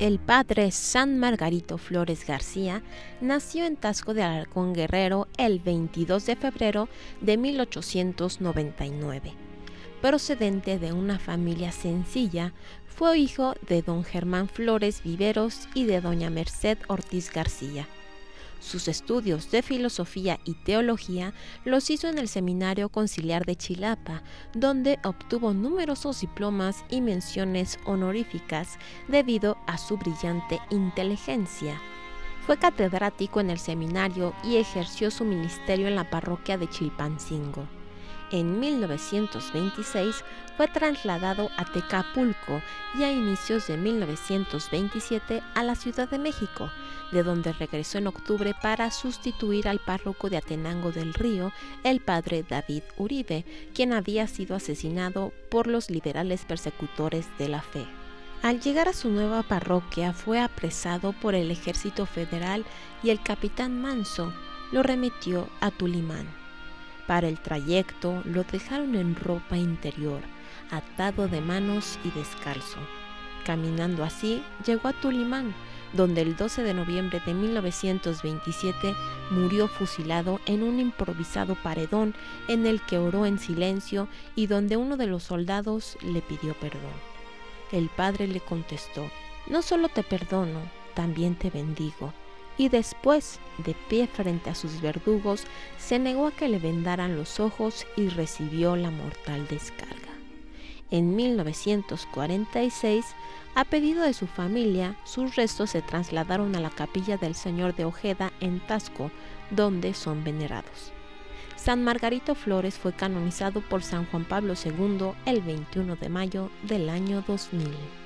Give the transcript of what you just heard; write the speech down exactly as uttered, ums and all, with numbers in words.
El padre San Margarito Flores García nació en Taxco de Alarcón, Guerrero, el veintidós de febrero de mil ochocientos noventa y nueve. Procedente de una familia sencilla, fue hijo de don Germán Flores Viveros y de doña Merced Ortiz García. Sus estudios de filosofía y teología los hizo en el Seminario Conciliar de Chilapa, donde obtuvo numerosos diplomas y menciones honoríficas debido a su brillante inteligencia. Fue catedrático en el seminario y ejerció su ministerio en la parroquia de Chilpancingo. En mil novecientos veintiséis fue trasladado a Tecapulco y a inicios de mil novecientos veintisiete a la Ciudad de México, de donde regresó en octubre para sustituir al párroco de Atenango del Río, el padre David Uribe, quien había sido asesinado por los liberales persecutores de la fe. Al llegar a su nueva parroquia fue apresado por el ejército federal y el capitán Manso lo remitió a Tulimán. Para el trayecto lo dejaron en ropa interior, atado de manos y descalzo. Caminando así, llegó a Tulimán, donde el doce de noviembre de mil novecientos veintisiete murió fusilado en un improvisado paredón en el que oró en silencio y donde uno de los soldados le pidió perdón. El padre le contestó: «No solo te perdono, también te bendigo». Y después, de pie frente a sus verdugos, se negó a que le vendaran los ojos y recibió la mortal descarga. En mil novecientos cuarenta y seis, a pedido de su familia, sus restos se trasladaron a la capilla del Señor de Ojeda en Taxco, donde son venerados. San Margarito Flores fue canonizado por San Juan Pablo segundo el veintiuno de mayo del año dos mil.